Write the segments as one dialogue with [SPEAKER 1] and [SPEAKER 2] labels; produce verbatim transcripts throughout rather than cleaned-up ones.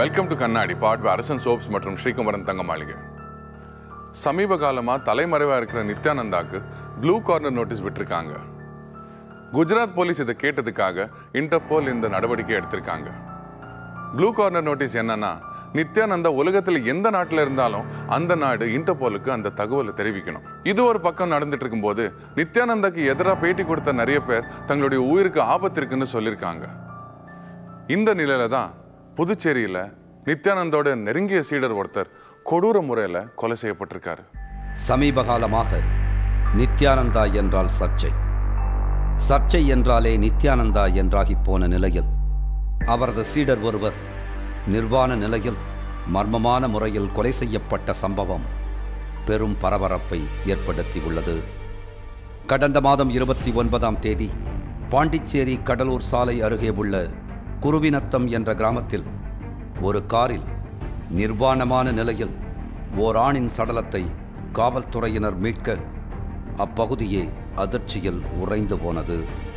[SPEAKER 1] Welcome to கண்ணாடி பாட் அரசன் soaps மற்றும் ஸ்ரீகுமரன் தங்க மாளிகை. சமீப காலமாக தலைமறைவாக இருக்கிற நித்யானந்தாக்கு ப்ளூ கார்னர் நோட்டீஸ் விட்டுருக்காங்க. குஜராத் போலீஸ் இதை கேட்டதுக்காக இன்டர்போல் இந்த நடவடிக்கை எடுத்திருக்காங்க. ப்ளூ கார்னர் நோட்டீஸ் என்னன்னா, நித்யானந்தா உலகத்தில் எந்த நாட்டில் இருந்தாலும் அந்த நாடு இன்டர்போலுக்கு அந்த தகவலை தெரிவிக்கணும். இது ஒரு பக்கம் நடந்துட்டு இருக்கும்போது நித்யானந்தாக்கு எதிராக பேட்டி கொடுத்த நிறைய பேர் தங்களுடைய உயிருக்கு ஆபத்து இருக்குன்னு சொல்லியிருக்காங்க. இந்த நிலையில தான் புதுச்சேரியில் நித்யானந்தோட நெருங்கிய சீடர் ஒருத்தர் கொடூர முறையில் கொலை செய்யப்பட்டிருக்காரு.
[SPEAKER 2] சமீப காலமாக நித்யானந்தா என்றால் சர்ச்சை, சர்ச்சை என்றாலே நித்யானந்தா என்றாகி போன நிலையில் அவரது சீடர் ஒருவர் நிர்வாண நிலையில் மர்மமான முறையில் கொலை செய்யப்பட்ட சம்பவம் பெரும் பரபரப்பை ஏற்படுத்தியுள்ளது. கடந்த மாதம் இருபத்தி ஒன்பதாம் தேதி பாண்டிச்சேரி கடலூர் சாலை அருகே உள்ள குருவிநத்தம் என்ற கிராமத்தில் ஒரு காரில் நிர்வாணமான நிலையில் ஓர் ஆணின் சடலத்தை காவல்துறையினர் மீட்க அப்பகுதியே அதிர்ச்சியில் உறைந்து போனது.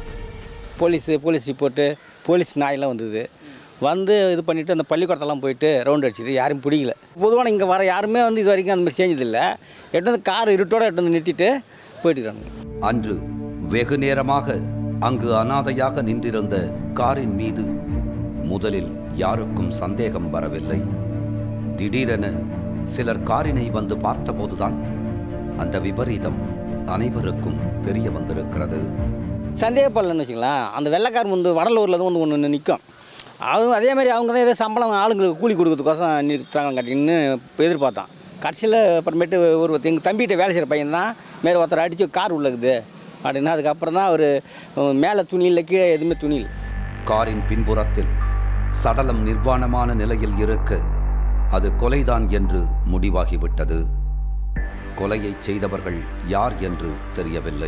[SPEAKER 3] போலீஸு போலீஸ் ரிப்போர்ட்டு போலீஸ் நாயெல்லாம் வந்தது. வந்து இது பண்ணிவிட்டு அந்த பள்ளிக்கூடத்தெல்லாம் போயிட்டு ரவுண்ட் அடிச்சிது. யாரும் பிடிக்கல. பொதுவான இங்கே வர யாருமே வந்து இது வரைக்கும் அந்த மாதிரி செஞ்சதில்லை. எட்டு வந்து கார் இருட்டோடு எட்டு வந்து நிறுத்திட்டு போயிட்டுருக்காங்க.
[SPEAKER 2] அன்று வெகு நேரமாக அங்கு அனாதையாக நின்றிருந்த காரின் மீது முதலில் யாருக்கும் சந்தேகம் வரவில்லை. திடீரென சிலர் காரினை வந்து பார்த்தபோதுதான் அந்த விபரீதம் அனைவருக்கும் தெரிய வந்திருக்கிறது.
[SPEAKER 3] சந்தேகப்படலன்னு வச்சுக்கலாம். அந்த வெள்ளைக்கார் வந்து வடலூரில் தான் வந்து ஒன்று நிற்கும். அதுவும் அதே மாதிரி அவங்க தான் ஏதோ சம்பளம் ஆளுங்களுக்கு கூலி கொடுக்கறதுக்கோசம் நிறுத்துறாங்க கட்டின்னு எதிர்பார்த்தான். கடைசியில் அப்புறமேட்டு ஒரு எங்கள் தம்பிகிட்ட வேலை செய்கிற பையன் தான் மேலே ஒருத்தர் அடித்து கார் உள்ளக்குது அப்படின்னா அதுக்கப்புறம் தான் அவர் மேலே துணியில் கீழே எதுவுமே துணியில்.
[SPEAKER 2] காரின் பின்புறத்தில் சடலம் நிர்வாணமான நிலையில் இருக்க அது கொலைதான் என்று முடிவாகிவிட்டது. கொலையை செய்தவர்கள் யார் என்று தெரியவில்லை.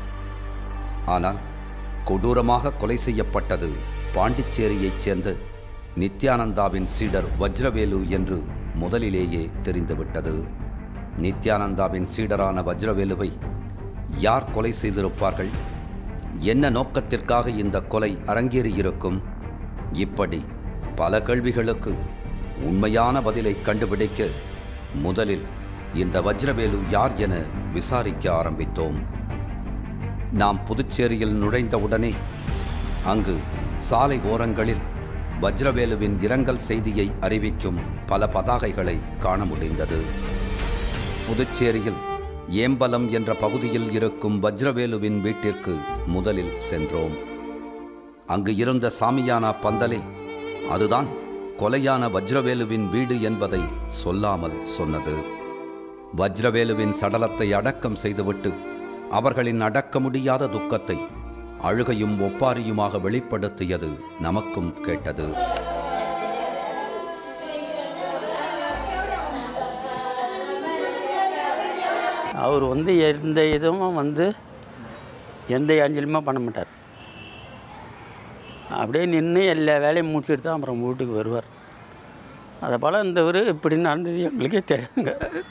[SPEAKER 2] ஆனால் கொடூரமாக கொலை செய்யப்பட்டது பாண்டிச்சேரியைச் சேர்ந்த நித்யானந்தாவின் சீடர் வஜ்ரவேலு என்று முதலிலேயே தெரிந்துவிட்டது. நித்யானந்தாவின் சீடரான வஜ்ரவேலுவை யார் கொலை செய்திருப்பார்கள்? என்ன நோக்கத்திற்காக இந்த கொலை அரங்கேறியிருக்கும்? இப்படி பல கேள்விகளுக்கு உண்மையான பதிலை கண்டுபிடிக்க முதலில் இந்த வஜ்ரவேலு யார் என விசாரிக்க ஆரம்பித்தோம். நாம் புதுச்சேரியில் நுழைந்தவுடனே அங்கு சாலை ஓரங்களில் வஜ்ரவேலுவின் இரங்கல் செய்தியை அறிவிக்கும் பல பதாகைகளை காண முடிந்தது. புதுச்சேரியில் ஏம்பலம் என்ற பகுதியில் இருக்கும் வஜ்ரவேலுவின் வீட்டிற்கு முதலில் சென்றோம். அங்கு இருந்த சாமியானா பந்தலே அதுதான் கொலையான வஜ்ரவேலுவின் வீடு என்பதை சொல்லாமல் சொன்னது. வஜ்ரவேலுவின் சடலத்தை அடக்கம் செய்துவிட்டு அவர்களின் அடக்க முடியாத துக்கத்தை அழுகையும் ஒப்பாரியுமாக வெளிப்படுத்தியது நமக்கும் கேட்டது.
[SPEAKER 4] அவர் வந்து எந்த இதுவும் வந்து எந்த அஞ்சலியுமே பண்ண மாட்டார். அப்படியே நின்று எல்லா வேலையும் முடிச்சுட்டு தான் அப்புறம் வீட்டுக்கு வருவார். அதை போல் இந்த ஒரு இப்படி நடந்தது எங்களுக்கே தெரியுங்க.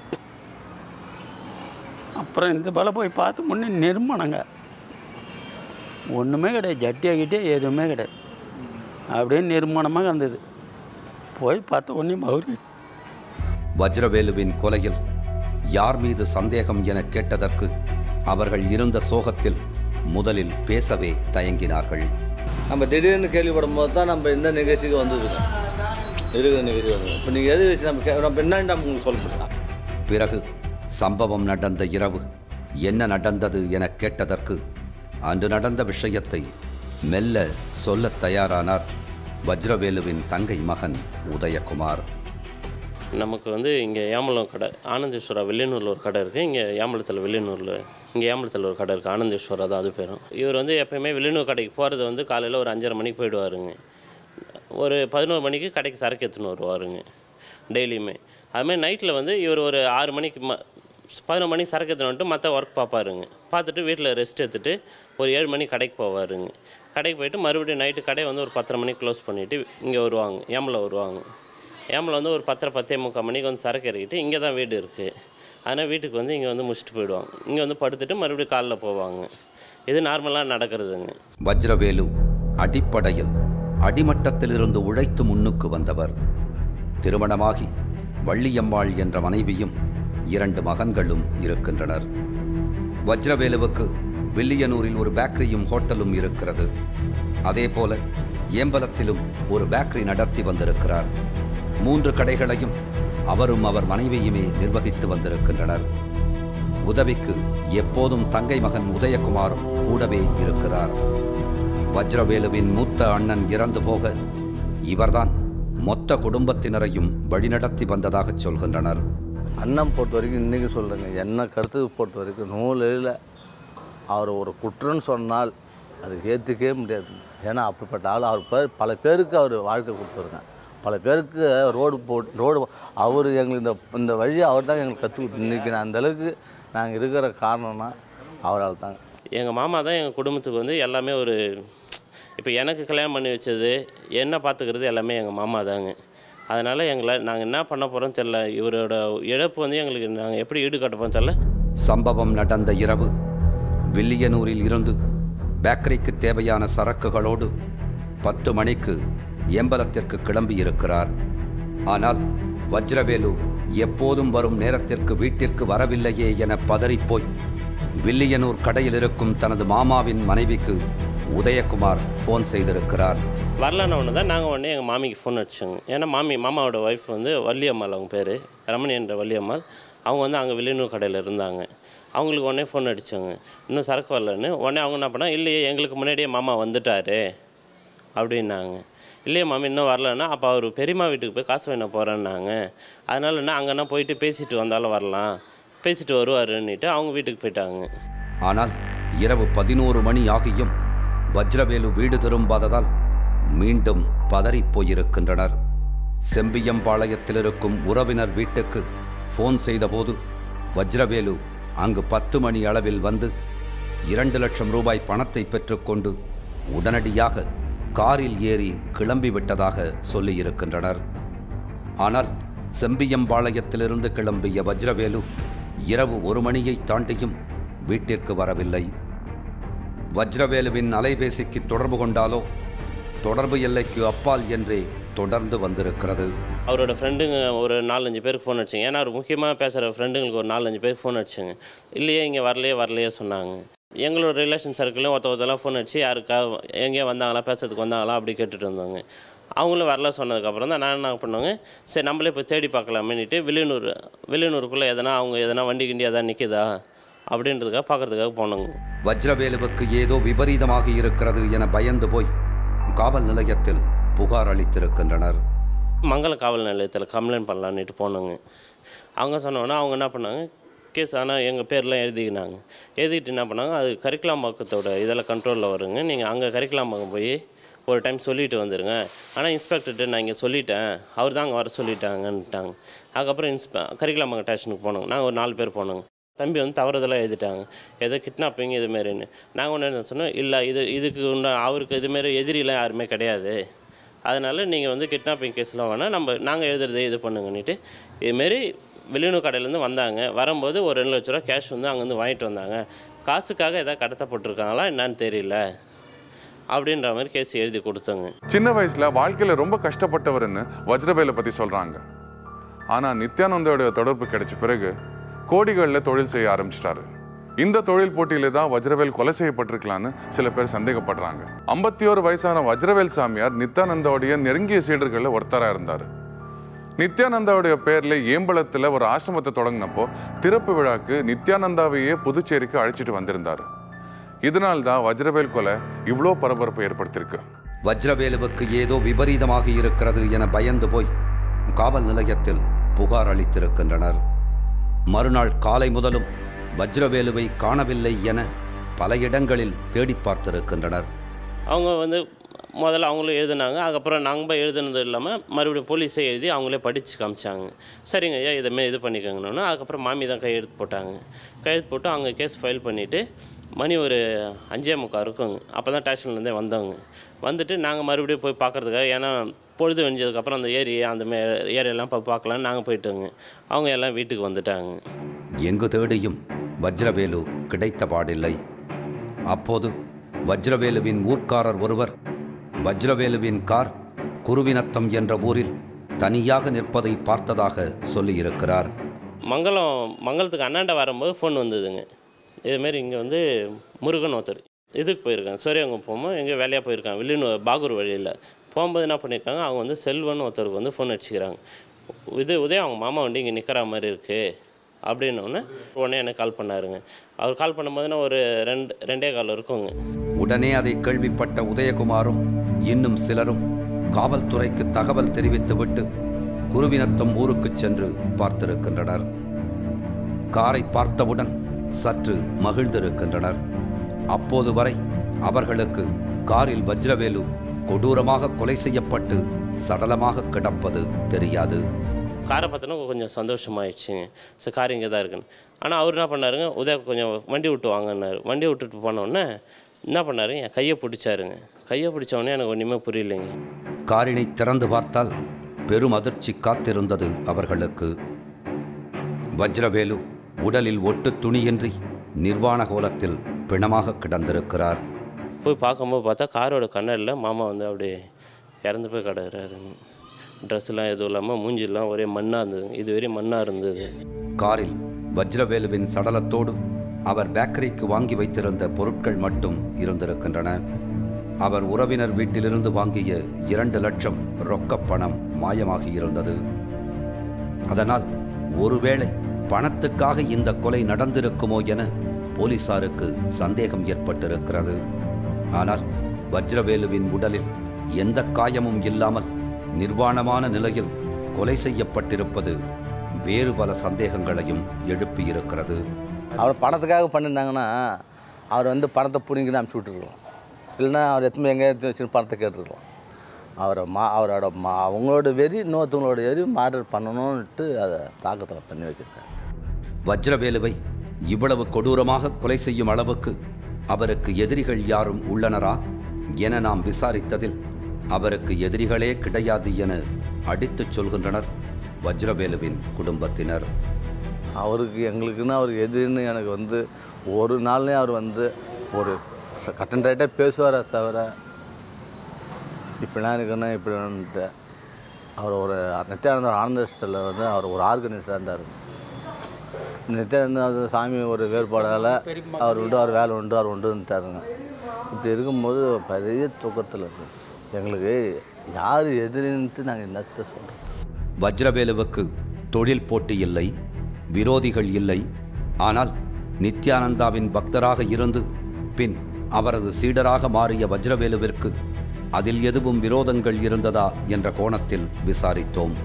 [SPEAKER 4] அப்புறம் இந்த போல் போய் பார்த்து முன்னே நிர்மாணங்க ஒன்றுமே கிடையாது, ஜட்டியாகிட்டே எதுவுமே கிடையாது. அப்படியே நிர்மாணமாக இருந்தது. போய் பார்த்த உடனே மௌரி.
[SPEAKER 2] வஜ்ரவேலுவின் கொலையில் யார் மீது சந்தேகம் என கேட்டதற்கு அவர்கள் இருந்த சோகத்தில் முதலில் பேசவே தயங்கினார்கள்.
[SPEAKER 5] நம்ம திடீர்னு கேள்விப்படும் போது தான் நம்ம இந்த நிகழ்ச்சிக்கு வந்துருக்கோம். இருக்கிற நிகழ்ச்சி வந்து இப்போ நீங்கள் எது வச்சு நம்ம நம்ம என்னன்னு நம்ம உங்களுக்கு சொல்ல.
[SPEAKER 2] பிறகு சம்பவம் நடந்த இரவு என்ன நடந்தது என கேட்டதற்கு அன்று நடந்த விஷயத்தை மெல்ல சொல்ல தயாரானார் வஜ்ரவேலுவின் தங்கை மகன் உதயகுமார்.
[SPEAKER 6] நமக்கு வந்து இங்கே ஏம்பலம் கடை ஆனந்தேஸ்வரா வெள்ளியனூரில் ஒரு கடை இருக்குது. இங்கே ஏம்பலத்தில் வெள்ளியனூரில் இங்கே ஏம்பலத்தில் ஒரு கடை இருக்குது, ஆனந்தேஸ்வரா தான் அது பேரும். இவர் வந்து எப்போயுமே வெள்ளியனூர் கடைக்கு போகிறது வந்து காலையில் ஒரு அஞ்சரை மணிக்கு போயிடுவாருங்க. ஒரு பதினோரு மணிக்கு கடைக்கு சரக்கு எடுத்துன்னு வருவாருங்க டெய்லியுமே. அதுமாதிரி நைட்டில் வந்து இவர் ஒரு ஆறு மணிக்கு ம பதினொரு மணிக்கு சரக்கு எடுத்துன்னு வந்துட்டு மற்ற ஒர்க் பார்ப்பாருங்க. பார்த்துட்டு வீட்டில் ரெஸ்ட் எடுத்துகிட்டு ஒரு ஏழு மணிக்கு கடைக்கு போவாருங்க. கடைக்கு போய்ட்டு மறுபடியும் நைட்டு கடையை வந்து ஒரு பத்தரை மணிக்கு க்ளோஸ் பண்ணிவிட்டு இங்கே வருவாங்க, ஏம்பலம் வருவாங்க. ஏம்பலம் வந்து ஒரு பத்தரை பத்தே முக்கால் மணிக்கு வந்து சரக்கு இறக்கிட்டு இங்கே தான் வீடு இருக்குது. அதனால் வீட்டுக்கு வந்து இங்கே வந்து முடிச்சுட்டு போயிடுவாங்க. இங்கே வந்து படுத்துட்டு மறுபடியும் காலைல போவாங்க. இது நார்மலாக நடக்கிறதுங்க.
[SPEAKER 2] வஜ்ரவேலு அடிப்படையில் அடிமட்டத்திலிருந்து உழைத்து முன்னுக்கு வந்தவர். திருமணமாகி வள்ளியம்மாள் என்ற மனைவியும் இரண்டு மகன்களும் இருக்கின்றனர். வஜ்ரவேலுவுக்கு வில்லியனூரில் ஒரு பேக்கரியும் ஹோட்டலும் இருக்கிறது. அதேபோல ஏம்பலத்திலும் ஒரு பேக்கரி நடத்தி வந்திருக்கிறார். மூன்று கடைகளையும் அவரும் அவர் மனைவியுமே நிர்வகித்து வந்திருக்கின்றனர். உதவிக்கு எப்போதும் தங்கை மகன் உதயகுமாரும் கூடவே இருக்கிறார். வஜ்ரவேலுவின் மூத்த அண்ணன் இறந்து போக இவர்தான் மொத்த குடும்பத்தினரையும் வழிநடத்தி வந்ததாக சொல்கின்றனர்.
[SPEAKER 5] அண்ணன் பொறுத்த வரைக்கும் இன்றைக்கி சொல்கிறேங்க, என்ன கருத்துக்கு பொறுத்த வரைக்கும் நூலில் அவர் ஒரு குற்றம்னு சொன்னால் அதுக்கு ஏற்றுக்கவே முடியாது. ஏன்னா அப்படிப்பட்ட ஆள் அவர் பேர் பல பேருக்கு அவர் வாழ்க்கை கொடுத்துருங்க, பல பேருக்கு ரோடு போ ரோடு அவர் எங்களுக்கு இந்த இந்த வழியை அவர் தான் எங்களுக்கு கற்றுக் கொடுத்து இன்றைக்கி நான் அந்தளவுக்கு நாங்கள் இருக்கிற காரணம்னா அவரால் தாங்க.
[SPEAKER 6] எங்கள் மாமா தான் எங்கள் குடும்பத்துக்கு வந்து எல்லாமே ஒரு இப்போ எனக்கு கல்யாணம் பண்ணி வச்சது என்ன பார்த்துக்கிறது எல்லாமே எங்கள் மாமா தாங்க. அதனால் எங்களை நாங்கள் என்ன பண்ண போகிறோம் தெரில. இவரோட இழப்பு வந்து எங்களுக்கு நாங்கள் எப்படி ஈடு கட்டப்போம் தெரில.
[SPEAKER 2] சம்பவம் நடந்த இரவு வில்லியனூரில் இருந்து பேக்கரிக்கு தேவையான சரக்குகளோடு பத்து மணிக்கு ஏம்பலத்திற்கு கிளம்பி இருக்கிறார். ஆனால் வஜ்ரவேலு எப்போதும் வரும் நேரத்திற்கு வீட்டிற்கு வரவில்லையே என பதறிப்போய் வில்லியனூர் கடையில் இருக்கும் தனது மாமாவின் மனைவிக்கு உதயகுமார் ஃபோன் செய்திருக்கிறார்.
[SPEAKER 6] வரலான ஒன்று தான் நாங்கள் உடனே எங்கள் மாமிக்கு ஃபோன் அடிச்சோங்க. ஏன்னா மாமி மாமாவோட ஒய்ஃப் வந்து வள்ளியம்மாள், அவங்க பேர் ரமணி என்ற வள்ளியம்மாள். அவங்க வந்து அங்கே வில்லியனூர் கடையில் இருந்தாங்க. அவங்களுக்கு உடனே ஃபோன் அடித்தாங்க, இன்னும் சரக்கு வரலன்னு. உடனே அவங்க என்ன பண்ணால், இல்லையே எங்களுக்கு முன்னாடியே மாமா வந்துட்டார் அப்படின்னாங்க. இல்லையே மாமி இன்னும் வரலன்னா, அப்போ அவர் பெரியம்மா வீட்டுக்கு போய் காசு வாங்க போகிறேன்னாங்க. அதனால என்ன அங்கேனா போயிட்டு பேசிட்டு வந்தாலும் வரலாம், பேசிட்டு வருவாருன்னுட்டு அவங்க வீட்டுக்கு போயிட்டாங்க.
[SPEAKER 2] ஆனால் இரவு பதினோரு மணி ஆகியும் வஜ்ரவேலு வீடு திரும்பாததால் மீண்டும் பதறி போயிருக்கின்றனர். செம்பியம்பாளையத்தில் இருக்கும் உறவினர் வீட்டுக்கு ஃபோன் செய்தபோது வஜ்ரவேலு அங்கு பத்து மணி அளவில் வந்து இரண்டு லட்சம் ரூபாய் பணத்தை பெற்றுக்கொண்டு உடனடியாக காரில் ஏறி கிளம்பிவிட்டதாக சொல்லியிருக்கின்றனர். ஆனால் செம்பியம்பாளையத்திலிருந்து கிளம்பிய வஜ்ரவேலு இரவு ஒரு மணியை தாண்டியும் வீட்டிற்கு வரவில்லை. வஜ்ரவேலுவின் அலைபேசிக்கு தொடர்பு கொண்டாலோ தொடர்பு எல்லைக்கு அப்பால் என்றே தொடர்ந்து வந்திருக்கிறது.
[SPEAKER 6] அவரோட ஃப்ரெண்டுங்க ஒரு நாலஞ்சு பேருக்கு ஃபோன் அடிச்சுங்க. ஏன்னா அவர் முக்கியமாக பேசுகிற ஃப்ரெண்டுங்களுக்கு ஒரு நாலஞ்சு பேருக்கு ஃபோன் அடிச்சுங்க. இல்லையே இங்கே வரலையே வரலையே சொன்னாங்க. எங்களோட ரிலேஷன் சர்க்கிளையும் ஒருத்த ஒருத்தெல்லாம் ஃபோன் அடிச்சு யாருக்கா எங்கேயோ வந்தாங்களா, பேசுறதுக்கு வந்தாங்களா அப்படி கேட்டுட்டு வந்தாங்க. அவங்களும் வரல சொன்னதுக்கப்புறம் தான் நான் என்ன பண்ணுவாங்க, சரி நம்மளே போய் தேடி பார்க்கலாமேன்னுட்டு வில்லியனூர் வில்லியனூருக்குள்ளே எதனா அவங்க எதனா வண்டி கிண்டி எதனா நிற்குதா அப்படின்றதுக்காக பார்க்குறதுக்காக போனாங்க.
[SPEAKER 2] வஜ்ரவேலுவுக்கு ஏதோ விபரீதமாக இருக்கிறது என பயந்து போய் காவல் நிலையத்தில் புகார் அளித்திருக்கின்றனர்.
[SPEAKER 6] மங்கள காவல் நிலையத்தில் கம்ப்ளைண்ட் பண்ணலான்னுட்டு போனாங்க. அவங்க சொன்னோன்னா அவங்க என்ன பண்ணாங்க, கேஸ் ஆனால் எங்கள் பேர்லாம் எழுதிக்கினாங்க. எழுதிக்கிட்டு என்ன பண்ணாங்க, அது கரிக்கலாம்பாக்கத்தோட இதெல்லாம் கண்ட்ரோலில் வருங்க, நீங்கள் அங்கே கரிக்கலாம்பாக்கம் போய் ஒரு டைம் சொல்லிட்டு வந்துடுங்க. ஆனால் இன்ஸ்பெக்டர்கிட்ட நான் இங்கே சொல்லிட்டேன், அவர் தான் அங்கே வர சொல்லிட்டாங்கன்ட்டாங்க. அதுக்கப்புறம் இன்ஸ்பெ கரிக்கலாம்பாக்கம் ஸ்டேஷனுக்கு போனோங்க. நாங்கள் ஒரு நாலு பேர் போனோங்க. தம்பி வந்து தவறுதெல்லாம் எழுதிட்டாங்க, ஏதோ கிட்னாப்பிங் இதுமாரின்னு. நாங்கள் ஒன்று என்ன சொன்னோம், இல்லை இது இதுக்கு உண்டா அவருக்கு இதுமாரி எதிரிலாம் யாருமே கிடையாது, அதனால் நீங்கள் வந்து கிட்னாப்பிங் கேஸ்லாம் வேணால் நம்ம நாங்கள் எழுதுறதே இது பண்ணுங்கன்னுட்டு இதுமாரி வில்லியனூர் கடையிலேருந்து வந்தாங்க. வரும்போது ஒரு ரெண்டு லட்ச ரூபா கேஷ் வந்து அங்கேருந்து வாங்கிட்டு வந்தாங்க. காசுக்காக எதாவது கடத்தப்பட்டிருக்காங்களா என்னன்னு தெரியல அப்படின்ற மாதிரி கேஸ் எழுதி கொடுத்தாங்க.
[SPEAKER 1] சின்ன வயசுல வாழ்க்கையில ரொம்ப கஷ்டப்பட்டவர்னு வஜ்ரவேலை பத்தி சொல்றாங்க. ஆனா நித்யானந்தோட தொடர்பு கிடைச்ச பிறகு கோடிகளில் தொழில் செய்ய ஆரம்பிச்சிட்டாரு. இந்த தொழில் போட்டியில தான் வஜ்ரவேல் கொலை செய்யப்பட்டிருக்கலான்னு சில பேர் சந்தேகப்படுறாங்க. ஐம்பத்தி ஒரு வயசான வஜ்ரவேல் சாமியார் நித்யானந்தாவுடைய நெருங்கிய சீடர்களில் ஒருத்தரா இருந்தார். நித்யானந்தாவுடைய பேர்ல ஏம்பலத்தில் ஒரு ஆசிரமத்தை தொடங்கினப்போ திறப்பு விழாக்கு நித்யானந்தாவையே புதுச்சேரிக்கு அழைச்சிட்டு வந்திருந்தார். இதனால் தான் வஜ்ரவேல் கொலை இவ்வளோ பரபரப்பு ஏற்படுத்தியிருக்கு.
[SPEAKER 2] வஜ்ரவேலுவுக்கு ஏதோ விபரீதமாக இருக்கிறது என பயந்து போய் காவல் நிலையத்தில் புகார் அளித்திருக்கின்றனர். மறுநாள் காலை முதலும் வஜ்ரவேலுவை காணவில்லை என பல இடங்களில் தேடி பார்த்திருக்கின்றனர்.
[SPEAKER 6] அவங்க வந்து முதல்ல அவங்களும் எழுதுனாங்க. அதுக்கப்புறம் நாங்கள் எழுதுனது இல்லாமல் மறுபடியும் போலீஸே எழுதி அவங்களே படித்து காமிச்சாங்க. சரிங்க ஐயா இதுமாரி இது பண்ணிக்கோங்கன்னு. அதுக்கப்புறம் மாமி தான் கையெழுத்து போட்டாங்க. கையெழுத்து போட்டு அவங்க கேஸ் ஃபைல் பண்ணிவிட்டு மணி ஒரு அஞ்சே முக்கால் இருக்குங்க. அப்போ தான் ஸ்டேஷன்லேருந்தே வந்தவங்க. வந்துட்டு நாங்கள் மறுபடியும் போய் பார்க்குறதுக்காக, ஏன்னா பொழுது வெஞ்சதுக்கப்புறம் அந்த ஏரி அந்த மே ஏரியெல்லாம் போய் பார்க்கலான்னு நாங்கள் போயிட்டோங்க. அவங்க எல்லாம் வீட்டுக்கு வந்துட்டாங்க.
[SPEAKER 2] எங்கு தேடியும் வஜ்ரவேலு கிடைத்த பாடில்லை. அப்போது வஜ்ரவேலுவின் ஊர்க்காரர் ஒருவர் வஜ்ரவேலுவின் கார் குருவினத்தம் என்ற ஊரில் தனியாக நிற்பதை பார்த்ததாக சொல்லியிருக்கிறார்.
[SPEAKER 6] மங்களம் மங்களத்துக்கு அண்ணாண்ட வரும்போது ஃபோன் வந்ததுங்க. இதுமாரி இங்கே வந்து முருகன் ஒருத்தர் இதுக்கு போயிருக்காங்க, சூரியவங்க போகும்போது எங்கே வேலையாக போயிருக்காங்க வில்லியனூர் பாகூர் வழியில் போகும்போது என்ன பண்ணியிருக்காங்க, அவங்க வந்து செல்வன் ஒருத்தருக்கு வந்து ஃபோன் அடிச்சுக்கிறாங்க. இது உதயம் அவங்க மாமா வண்டி இங்கே நிற்கிற மாதிரி இருக்குது அப்படின்னோடனே உடனே எனக்கு கால் பண்ணாருங்க. அவர் கால் பண்ணும்போதுன்னா ஒரு ரெண்டு ரெண்டே கால் இருக்குங்க.
[SPEAKER 2] உடனே அதை கேள்விப்பட்ட உதயகுமாரும் இன்னும் சிலரும் காவல்துறைக்கு தகவல் தெரிவித்துவிட்டு குருவினத்தம் ஊருக்கு சென்று பார்த்திருக்கின்றனர். காரை பார்த்தவுடன் சற்று மகிழ்ந்திருக்கின்றனர். அப்போது வரை அவர்களுக்கு காரில் வஜ்ரவேலு கொடூரமாக கொலை செய்யப்பட்டு சடலமாக கிடப்பது தெரியாது.
[SPEAKER 6] காரை பார்த்தோன்னா கொஞ்சம் சந்தோஷமாயிடுச்சுங்க. சரி, கார் இங்கே தான் இருக்குன்னு. ஆனால் அவர் என்ன பண்ணாருங்க, உதய கொஞ்சம் வண்டி விட்டு வாங்கினார். வண்டி விட்டுட்டு போனோடனே என்ன பண்ணாரு, என் கையை பிடிச்சாருங்க. கையை பிடிச்சோடனே எனக்கு ஒன்றுமே புரியலைங்க.
[SPEAKER 2] காரினை திறந்து பார்த்தால் பெரும் அதிர்ச்சி காத்திருந்தது அவர்களுக்கு. வஜ்ரவேலு உடலில் ஒட்டு துணியின்றி நிர்வாண கோலத்தில் பிணமாக கிடந்திருக்கிறார்.
[SPEAKER 6] போய் பார்க்கும்போது பார்த்தா காரோட கண்ணாடியில் மாமா வந்து அப்படியே இறந்து போய் கிடக்குறாருங்க. ட்ரெஸ்லாம் எதுவும் இல்லாமல் மூஞ்சிலாம் ஒரே மண்ணாக இருந்தது. இதுவரை மண்ணாக இருந்தது.
[SPEAKER 2] காரில் வஜ்ரவேலுவின் சடலத்தோடு அவர் பேக்கரிக்கு வாங்கி வைத்திருந்த பொருட்கள் மட்டும் இருந்திருக்கின்றன. அவர் உறவினர் வீட்டிலிருந்து வாங்கிய இரண்டு லட்சம் ரொக்க பணம் மாயமாகி இருந்தது. அதனால் ஒருவேளை பணத்துக்காக இந்த கொலை நடந்திருக்குமோ என போலீசாருக்கு சந்தேகம் ஏற்பட்டிருக்கிறது. ஆனால் வஜ்ரவேலுவின் உடலில் எந்த காயமும் இல்லாமல் நிர்வாணமான நிலையில் கொலை செய்யப்பட்டிருப்பது வேறு பல சந்தேகங்களையும் எழுப்பியிருக்கிறது.
[SPEAKER 5] அவர் பணத்துக்காக பண்ணியிருந்தாங்கன்னா அவர் வந்து பணத்தை பிடிங்கின்னு அனுப்பிச்சி விட்டுருக்கலாம். இல்லைன்னா அவர் எத்தனை எங்கே எடுத்து வச்சுன்னு பணத்தை கேட்டுருக்கலாம். அவரை மா அவரோட மா அவங்களோட வெறி இன்னொருத்தவங்களோட வெறி மாடல் பண்ணணும்னுட்டு அதை தாக்கத்தில் பண்ணி வச்சுருக்காங்க.
[SPEAKER 2] வஜ்ரவேலுவை இவ்வளவு கொடூரமாக கொலை செய்யும் அளவுக்கு அவருக்கு எதிரிகள் யாரும் உள்ளனரா என நாம் விசாரித்ததில் அவருக்கு எதிரிகளே கிடையாது என அடித்துச் சொல்கின்றனர் வஜ்ரவேலுவின் குடும்பத்தினர்.
[SPEAKER 5] அவருக்கு எங்களுக்குன்னு அவருக்கு எதிரின்னு எனக்கு வந்து ஒரு நாள்லேயும் அவர் வந்து ஒரு கட்டன் ரைட்டாக பேசுவாரே தவிர இப்படிலாம் இருக்குன்னா இப்படின்ட்டு அவர் ஒரு நித்யானந்த ஆனந்தத்தில் வந்து அவர் ஒரு ஆர்கனைசராக இருந்தார். நித்யானந்த சாமி ஒரு வேறுபாடால் அவர் உண்டு அவர் வேலை உண்டு அவர் உண்டுன்ட்டாருங்க. இப்படி இருக்கும்போது பெரிய தூக்கத்தில் இருக்கு எங்களுக்கு. யார் எதிரின்ட்டு நாங்கள் என்னத்தை சொல்கிறோம்.
[SPEAKER 2] வஜ்ரவேலுவுக்கு தொழில் போட்டி இல்லை, விரோதிகள் இல்லை. ஆனால் நித்யானந்தாவின் பக்தராக இருந்து பின் அவரது சீடராக மாறிய வஜ்ரவேலுவிற்கு அதில் எதுவும் விரோதங்கள் இருந்ததா என்ற கோணத்தில் விசாரித்தோம்.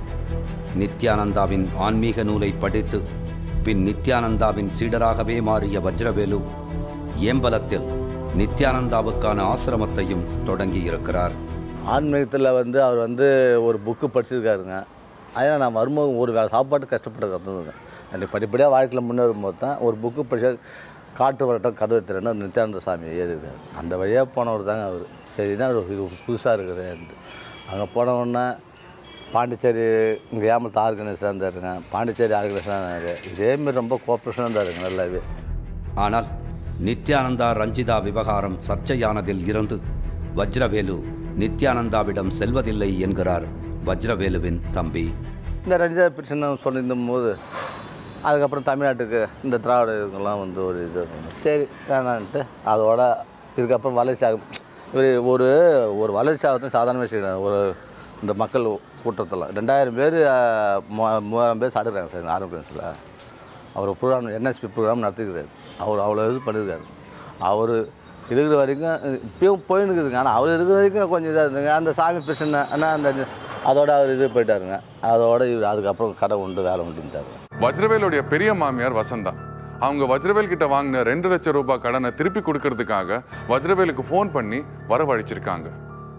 [SPEAKER 2] நித்யானந்தாவின் ஆன்மீக நூலை படித்து பின் நித்யானந்தாவின் சீடராகவே மாறிய வஜ்ரவேலு ஏம்பலத்தில் நித்யானந்தாவுக்கான ஆசிரமத்தையும் தொடங்கி இருக்கிறார்.
[SPEAKER 5] ஆன்மீகத்தில் வந்து அவர் வந்து ஒரு புக்கு படிச்சிருக்காருங்க. அதனால் நான் வரும்போது ஒரு வேலை சாப்பாட்டு கஷ்டப்பட்டு கற்றுதுங்க. அன்றைக்கி படிப்படியாக வாழ்க்கையில் முன்னேறும்போது தான் ஒரு புக்கு படிச்ச காட்டு வரட்டம் கதவை திறன்னு நித்யானந்த சாமி எழுதியிருக்காரு. அந்த வழியாக போனவர் தாங்க அவர். சரி தான் அவர் புதுசாக இருக்குதுன்ட்டு அங்கே போனவுடனே பாண்டிச்சேரி இங்கே ஏமலத்து ஆர்கனைசராக இருந்தாருங்க. பாண்டிச்சேரி ஆர்கனைசராக இருந்தார். இதேமாரி ரொம்ப கோஆப்ரேஷனாக இருந்தாருங்க நல்லாவே.
[SPEAKER 2] ஆனால் நித்யானந்தா ரஞ்சிதா விவகாரம் சர்ச்சையானதில் இருந்து வஜ்ரவேலு நித்யானந்தாவிடம் செல்வதில்லை என்கிறார் வஜ்ரவேலுவின் தம்பி.
[SPEAKER 5] இந்த ரஞ்சிதா பிரச்சனை சொல்லியிருந்த போது அதுக்கப்புறம் தமிழ்நாட்டுக்கு இந்த திராவிட இதுக்கெல்லாம் வந்து ஒரு இது சரி வேணான்ட்டு அதோட இதுக்கப்புறம் வளர்ச்சி ஆகும். இவர் ஒரு ஒரு வளர்ச்சி ஆகட்டும் சாதாரண விஷயம். ஒரு இந்த மக்கள் கூட்டத்தில் ரெண்டாயிரம் பேர் மூவாயிரம் பேர் சாப்பிட்றாங்க சார் ஆர்எம்பிஎன்ஸில். அவர் ப்ரோக்ராம் என்எஸ்பி ப்ரோக்ராம் நடத்திக்கிறார். அவர் அவ்வளோ இது பண்ணியிருக்காரு. அவர் இருக்கிற வரைக்கும் இப்பயும் போயின்னு இருக்குதுங்க. ஆனால் அவர் இருக்கிற வரைக்கும் கொஞ்சம் இதாக இருந்துங்க. அந்த சாமி பிரச்சனை ஆனால் அந்த அதோட அவர் இது போயிட்டாருங்க. அதோட இவர் அதுக்கப்புறம் கடை உண்டு வேலை உண்டுட்டாரு.
[SPEAKER 1] வஜ்ரவேலுடைய பெரிய மாமியார் வசந்தா அவங்க வஜ்ரவேல் கிட்ட வாங்கின ரெண்டு லட்சம் ரூபாய் கடனை திருப்பி கொடுக்கறதுக்காக வஜ்ரவேலுக்கு ஃபோன் பண்ணி வரவழைச்சிருக்காங்க.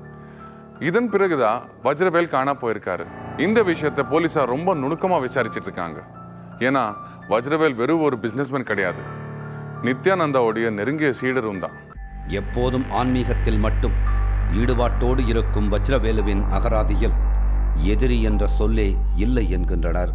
[SPEAKER 1] இதன் பிறகுதான் வஜ்ரவேல் காணா போயிருக்காரு. இந்த விஷயத்தை போலீஸார் ரொம்ப நுணுக்கமாக விசாரிச்சுட்டு இருக்காங்க. ஏன்னா வஜ்ரவேல் வெறும் ஒரு பிஸ்னஸ்மேன் கிடையாது, நித்யானந்தாவுடைய நெருங்கிய சீடரும் தான்.
[SPEAKER 2] எப்போதும் ஆன்மீகத்தில் மட்டும் ஈடுபாட்டோடு இருக்கும் வஜ்ரவேலுவின் அகராதியில் எதிரி என்ற சொல்லே இல்லை என்கின்றனர்.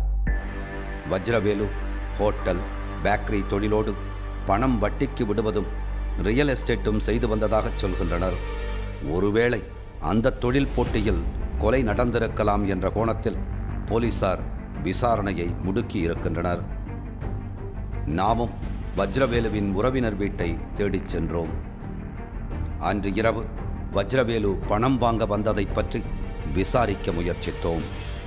[SPEAKER 2] வஜ்ரவேலு ஹோட்டல் பேக்கரி தொழிலோடு பணம் வட்டிக்கு விடுவதும் ரியல் எஸ்டேட்டும் செய்து வந்ததாக சொல்கின்றனர். ஒருவேளை அந்த தொழில் போட்டியில் கொலை நடந்திருக்கலாம் என்ற கோணத்தில் போலீசார் விசாரணையை முடுக்கி இருக்கின்றனர். நாமும் வஜ்ரவேலுவின் உறவினர் வீட்டை தேடிச் சென்றோம். அன்று இரவு வஜ்ரவேலு பணம் வாங்க வந்ததை பற்றி விசாரிக்க முயற்சித்தோம்.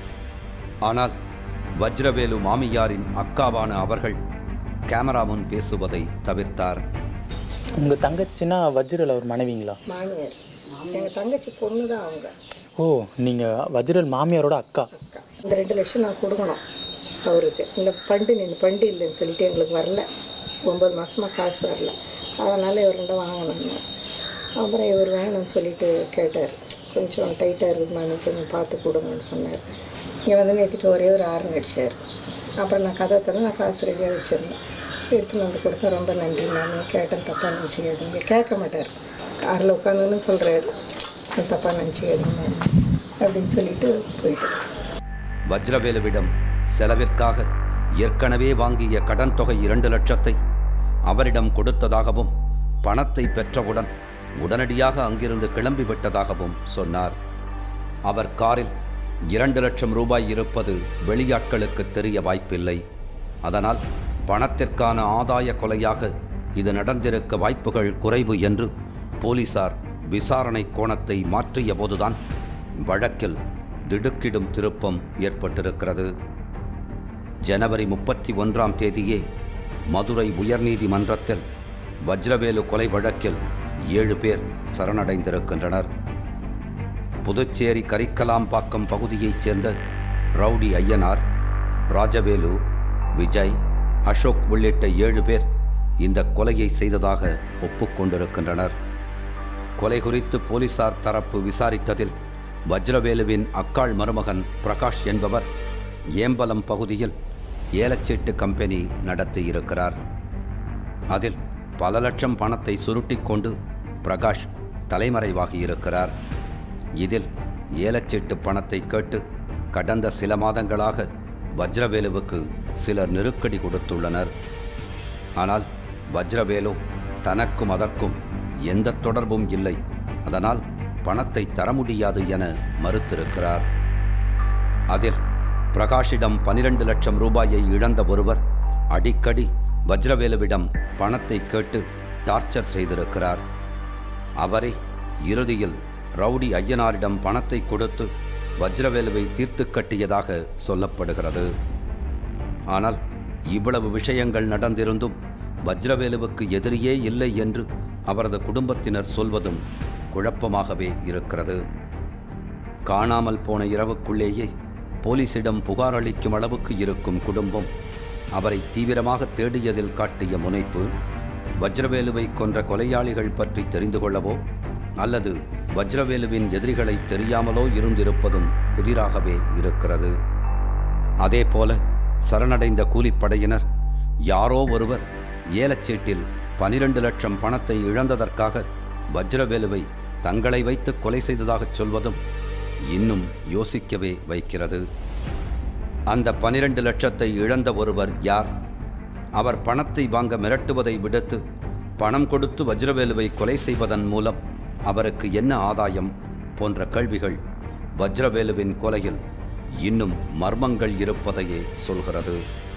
[SPEAKER 2] ஆனால் வஜ்ரவேலு மாமியாரின் அக்காவான அவர்கள் கேமரா முன் பேசுவதை தவிர்த்தார்.
[SPEAKER 7] உங்கள் தங்கச்சின்னா வஜ்ரல் அவர் மனைவிங்களா?
[SPEAKER 8] மாமியார். எங்கள் தங்கச்சி பொண்ணு தான் அவங்க.
[SPEAKER 7] ஓ, நீங்கள் வஜ்ரல் மாமியாரோட அக்கா.
[SPEAKER 8] அக்கா இந்த ரெண்டு லட்சம் நான் கொடுக்கணும் அவருக்கு. இல்லை பண்டு நின்று பண்டு இல்லைன்னு சொல்லிட்டு எங்களுக்கு வரல, ஒம்பது மாதமாக காசு வரல. அதனால் இவர்கிட்ட வாங்கணுங்க. அப்புறம் இவர் வேணும்னு சொல்லிட்டு கேட்டார். கொஞ்சம் டைட்டாக இருக்குமா, நீ கொஞ்சம் பார்த்து கொடுங்கன்னு சொன்னார். இங்கே வந்து நேற்றிட்டு ஒரே ஒரு ஆரன் அடித்தார். அப்புறம் நான் கதை தர நான் காசு ரெடியாக வச்சுருந்தேன். எடுத்துன்னு வந்து கொடுத்தா ரொம்ப நன்றி நான் கேட்டேன், தப்பாக நினச்சிக்காதீங்க. கேட்க மாட்டார், காரில் உட்காந்துன்னு சொல்கிறாரு, தப்பாக நினச்சிக்காதீங்க அப்படின்னு சொல்லிட்டு போயிட்டு.
[SPEAKER 2] வஜ்ரவேலுவிடம் செலவிற்காக ஏற்கனவே வாங்கிய கடன் தொகை இரண்டு லட்சத்தை அவரிடம் கொடுத்ததாகவும் பணத்தை பெற்றவுடன் உடனடியாக அங்கிருந்து கிளம்பிவிட்டதாகவும் சொன்னார். அவர் காரில் இரண்டு லட்சம் ரூபாய் இருப்பது வெளியாட்களுக்கு தெரிய வாய்ப்பில்லை. அதனால் பணத்திற்கான ஆதாய கொலையாக இது நடந்திருக்க வாய்ப்புகள் குறைவு என்று போலீசார் விசாரணை கோணத்தை மாற்றிய போதுதான் வழக்கில் திடுக்கிடும் திருப்பம் ஏற்பட்டிருக்கிறது. ஜனவரி முப்பத்தி ஒன்றாம் தேதியே மதுரை உயர்நீதிமன்றத்தில் வஜ்ரவேலு கொலை வழக்கில் ஏழு பேர் சரணடைந்திருக்கின்றனர். புதுச்சேரி கரிக்கலாம்பாக்கம் பகுதியைச் சேர்ந்த ரவுடி ஐயனார், ராஜவேலு, விஜய், அசோக் உள்ளிட்ட ஏழு பேர் இந்த கொலையை செய்ததாக ஒப்புக்கொண்டிருக்கின்றனர். கொலை குறித்து போலீசார் தரப்பு விசாரித்ததில் வஜ்ரவேலுவின் அக்காள் மருமகன் பிரகாஷ் என்பவர் ஏம்பலம் பகுதியில் ஏலச்சீட்டு கம்பெனி நடத்தியிருக்கிறார். அதில் பல லட்சம் பணத்தை சுருட்டி கொண்டு பிரகாஷ் தலைமறைவாகியிருக்கிறார். இதில் ஏலச்சீட்டு பணத்தை கேட்டு கடந்த சில மாதங்களாக வஜ்ரவேலுவுக்கு சிலர் நெருக்கடி கொடுத்துள்ளனர். ஆனால் வஜ்ரவேலு தனக்கும் அதற்கும் எந்த தொடர்பும் இல்லை, அதனால் பணத்தை தர முடியாது என மறுத்திருக்கிறார். அதில் பிரகாஷிடம் பனிரெண்டு லட்சம் ரூபாயை இழந்த ஒருவர் அடிக்கடி வஜ்ரவேலுவிடம் பணத்தை கேட்டு டார்ச்சர் செய்திருக்கிறார். அவரே இறுதியில் ரவுடி ஐயனாரிடம் பணத்தை கொடுத்து வஜ்ரவேலுவை தீர்த்து கட்டியதாக சொல்லப்படுகிறது. ஆனால் இவ்வளவு விஷயங்கள் நடந்திருந்தும் வஜ்ரவேலுவுக்கு எதிரியே இல்லை என்று அவரது குடும்பத்தினர் சொல்வதும் குழப்பமாகவே இருக்கிறது. காணாமல் போன இரவுக்குள்ளேயே போலீசிடம் புகார் அளிக்கும் அளவுக்கு இருக்கும் குடும்பம் அவரை தீவிரமாக தேடியதில் காட்டிய முனைப்பு வஜ்ரவேலுவை கொன்ற கொலையாளிகள் பற்றி தெரிந்து கொள்ளவோ அல்லது வஜ்ரவேலுவின் எதிரிகளை தெரியாமலோ இருந்திருப்பதும் புதிராகவே இருக்கிறது. அதேபோல சரணடைந்த கூலிப்படையினர் யாரோ ஒருவர் ஏலச்சீட்டில் பனிரெண்டு லட்சம் பணத்தை இழந்ததற்காக வஜ்ரவேலுவை தங்களை வைத்து கொலை செய்ததாகச் சொல்வதும் இன்னும் யோசிக்கவே வைக்கிறது. அந்த பனிரெண்டு லட்சத்தை இழந்த ஒருவர் யார்? அவர் பணத்தை வாங்க மிரட்டுவதை விடுத்து பணம் கொடுத்து வஜ்ரவேலுவை கொலை செய்வதன் மூலம் அவருக்கு என்ன ஆதாயம் போன்ற கேள்விகள் வஜ்ரவேலுவின் கொலையில் இன்னும் மர்மங்கள் இருப்பதையே சொல்கிறது.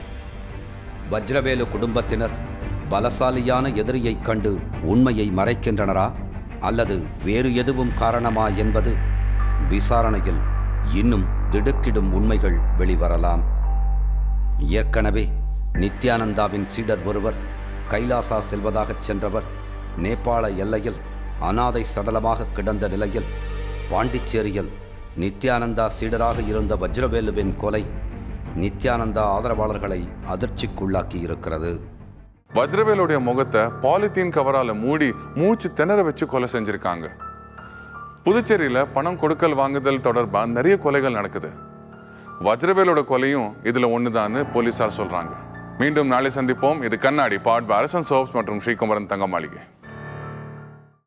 [SPEAKER 2] வஜ்ரவேலு குடும்பத்தினர் பலசாலியான எதிரியைக் கண்டு உண்மையை மறைக்கின்றனரா அல்லது வேறு எதுவும் காரணமா என்பது விசாரணையில் இன்னும் திடுக்கிடும் உண்மைகள் வெளிவரலாம். ஏற்கனவே நித்யானந்தாவின் சீடர் ஒருவர் கைலாசா செல்வதாகச் சென்றவர் நேபாள எல்லையில் அனாதை சடலமாக கிடந்த நிலையில் பாண்டிச்சேரியில் நித்யானந்தா சீடராக இருந்த வஜ்ரவேலுவின் கொலை நித்யானந்தா ஆதரவாளர்களை அதிர்ச்சிக்குள்ளாக்கி இருக்கிறது.
[SPEAKER 1] வஜ்ரவேலுடைய முகத்தை பாலித்தீன் கவரால மூடி மூச்சு திணற வச்சு கொலை செஞ்சிருக்காங்க. புதுச்சேரியில பணம் கொடுக்கல் வாங்குதல் தொடர்பா நிறைய கொலைகள் நடக்குது. வஜ்ரவேலோட கொலையும் இதுல ஒண்ணுதான்னு போலீசார் சொல்றாங்க. மீண்டும் நாளை சந்திப்போம். இது கண்ணாடி பாட் அரசன் சோப்ஸ் மற்றும் ஸ்ரீகுமரன் தங்க மாளிகை.